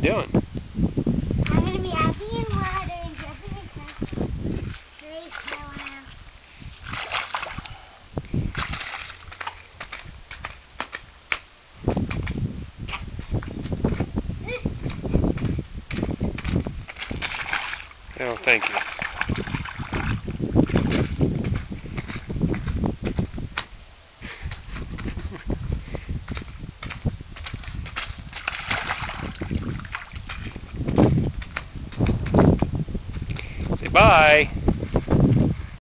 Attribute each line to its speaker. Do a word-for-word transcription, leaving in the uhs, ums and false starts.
Speaker 1: doing?
Speaker 2: I'm going to be acting in water and jumping in castles. Three, two, one.
Speaker 1: Oh, thank you. Say bye.